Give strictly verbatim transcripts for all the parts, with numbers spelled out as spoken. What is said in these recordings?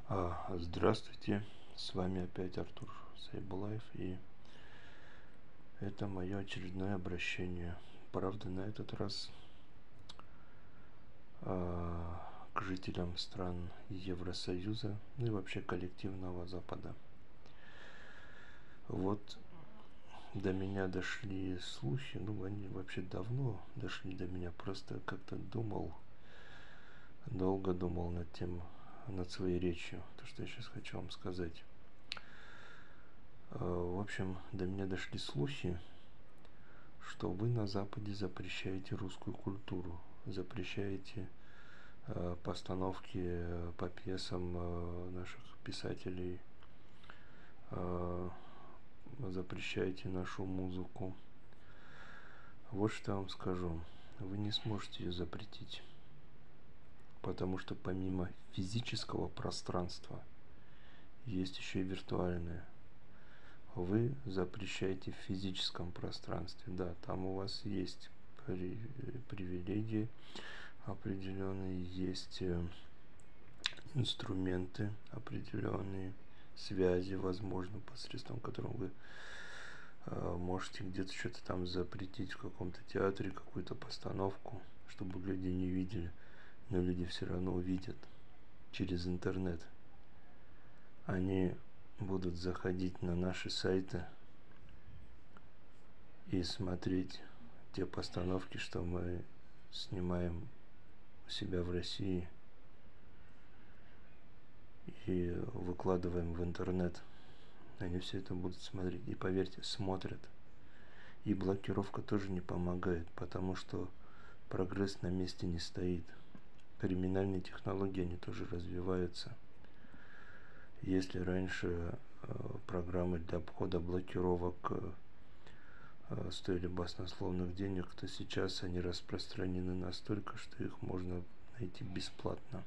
А, Здравствуйте, с вами опять Артур Сайбулаев, и это мое очередное обращение. Правда, на этот раз а, к жителям стран Евросоюза, ну и вообще коллективного Запада. Вот до меня дошли слухи, ну они вообще давно дошли до меня, просто как-то думал, долго думал над тем, над своей речью, то, что я сейчас хочу вам сказать. В общем, до меня дошли слухи, что вы на Западе запрещаете русскую культуру, запрещаете э, постановки э, по пьесам э, наших писателей, э, запрещаете нашу музыку. Вот что я вам скажу. Вы не сможете ее запретить, потому что помимо физического пространства есть еще и виртуальное. Вы запрещаете в физическом пространстве, да, там у вас есть привилегии определенные, есть инструменты определенные, связи, возможно, посредством которым вы э, можете где-то что-то там запретить в каком-то театре, какую-то постановку, чтобы люди не видели, но люди все равно увидят через интернет. Они будут заходить на наши сайты и смотреть те постановки, что мы снимаем у себя в России и выкладываем в интернет. Они все это будут смотреть. И поверьте, смотрят. И блокировка тоже не помогает, потому что прогресс на месте не стоит. Криминальные технологии, они тоже развиваются. Если раньше э, программы для обхода блокировок э, стоили баснословных денег, то сейчас они распространены настолько, что их можно найти бесплатно.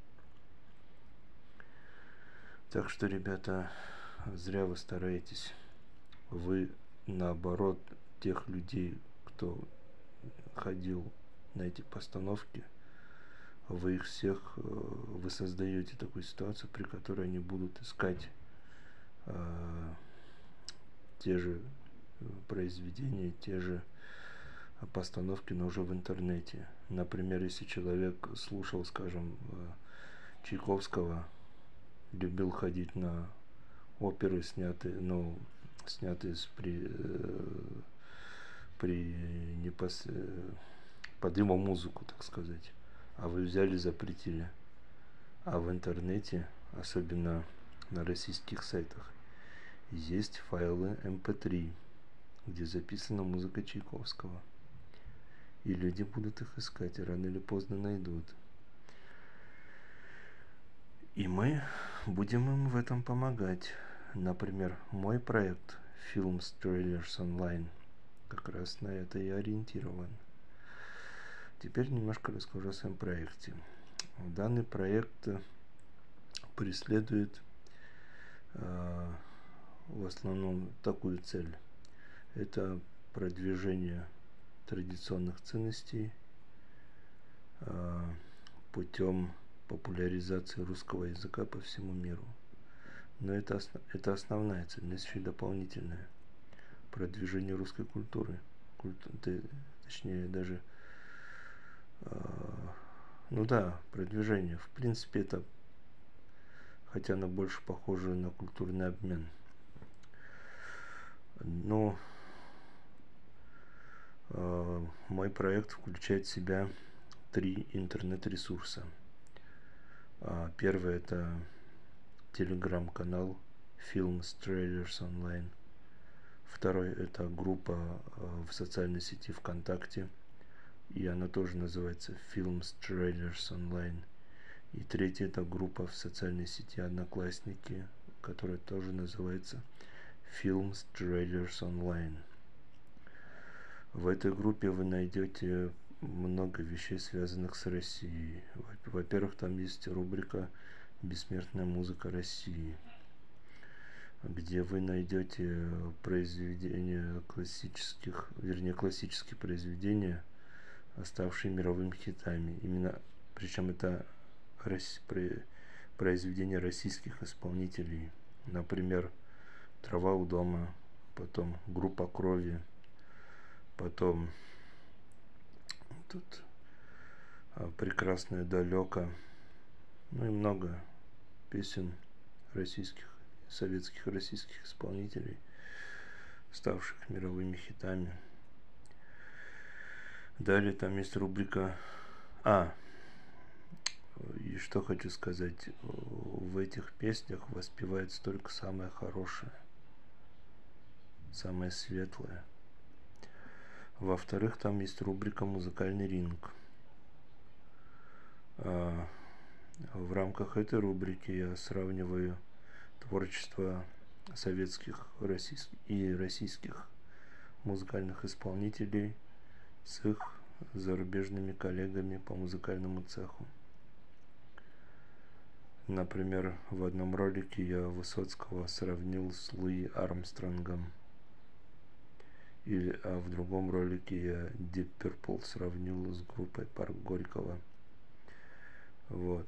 Так что, ребята, зря вы стараетесь. Вы, наоборот, тех людей, кто ходил на эти постановки, вы их всех, вы создаете такую ситуацию, при которой они будут искать э, те же произведения, те же постановки, но уже в интернете. Например, если человек слушал, скажем, Чайковского, любил ходить на оперы, снятые, ну, снятые с при, при непос... под его музыку, так сказать. А вы взяли, запретили. А в интернете, особенно на российских сайтах, есть файлы эм пэ три, где записана музыка Чайковского. И люди будут их искать, и рано или поздно найдут. И мы будем им в этом помогать. Например, мой проект Films Trailers Online как раз на это и ориентирован. Теперь немножко расскажу о своем проекте. Данный проект преследует э, в основном такую цель. Это продвижение традиционных ценностей э, путем популяризации русского языка по всему миру. Но это, это основная цель, но есть еще и дополнительная. Продвижение русской культуры. Культу, точнее, даже ну да, продвижение. В принципе, это, хотя оно больше похоже на культурный обмен. Но э, мой проект включает в себя три интернет-ресурса. А, первый — это телеграм-канал Films Trailers Online. Второй — это группа э, в социальной сети ВКонтакте, и она тоже называется Films Trailers Online. И третья — это группа в социальной сети Одноклассники, которая тоже называется Films Trailers Online. В этой группе вы найдете много вещей, связанных с Россией. Во-первых, там есть рубрика «Бессмертная музыка России», где вы найдете произведения классических, вернее, классические произведения, оставшие мировыми хитами. Именно, причем это произведения российских исполнителей. Например, «Трава у дома», потом «Группа крови», потом тут «Прекрасное далеко», ну и много песен российских, советских российских исполнителей, ставших мировыми хитами. Далее там есть рубрика «А». И что хочу сказать, в этих песнях воспевается только самое хорошее, самое светлое. Во-вторых, там есть рубрика «Музыкальный ринг». В рамках этой рубрики я сравниваю творчество советских и российских музыкальных исполнителей с их зарубежными коллегами по музыкальному цеху. Например, в одном ролике я Высоцкого сравнил с Луи Армстронгом, или, а в другом ролике я Deep Purple сравнил с группой Парк Горького. Вот.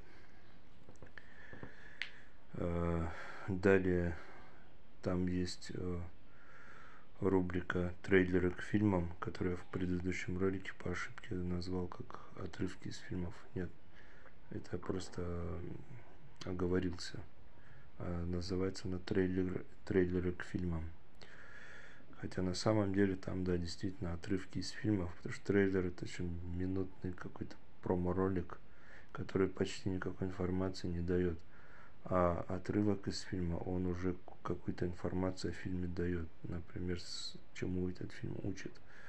Далее там есть рубрика «Трейлеры к фильмам», которую я в предыдущем ролике по ошибке назвал как «Отрывки из фильмов». Нет, это просто оговорился. А называется на трейлер, «Трейлеры к фильмам». Хотя на самом деле там, да, действительно отрывки из фильмов, потому что трейлер — это очень минутный какой-то промо-ролик, который почти никакой информации не дает. А отрывок из фильма, он уже какую-то информацию о фильме дает. Например, чему этот фильм учит.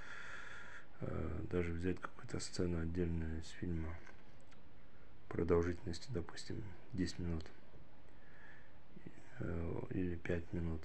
Даже взять какую-то сцену отдельную из фильма продолжительностью, допустим, десять минут или пять минут.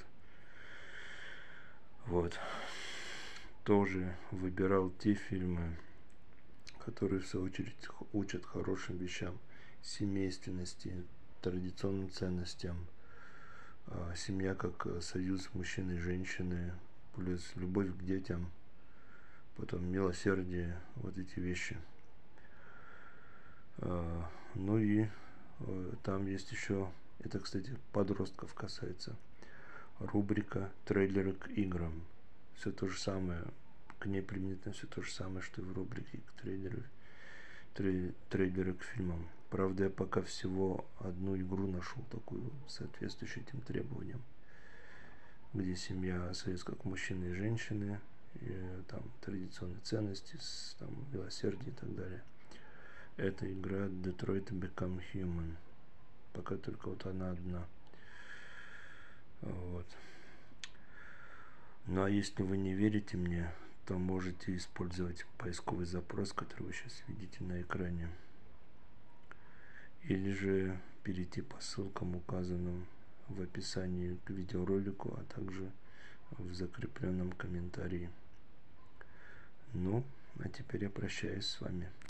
Вот. Тоже выбирал те фильмы, которые в свою очередь учат хорошим вещам: семейственности, традиционным ценностям, семья как союз мужчины и женщины, плюс любовь к детям, потом милосердие, вот эти вещи. Ну и там есть еще, это, кстати, подростков касается, рубрика «Трейлеры к играм». Все то же самое, к ней применительно все то же самое, что и в рубрике к трейлеру, трей, трейлеры к фильмам. Правда, я пока всего одну игру нашел, такую, соответствующую этим требованиям, где семья союз как мужчины и женщины, и там традиционные ценности, там, милосердие и так далее. Это игра Detroit Become Human. Пока только вот она одна. Вот. Ну а если вы не верите мне, то можете использовать поисковый запрос, который вы сейчас видите на экране. Или же перейти по ссылкам, указанным в описании к видеоролику, а также в закрепленном комментарии. Ну, а теперь я прощаюсь с вами.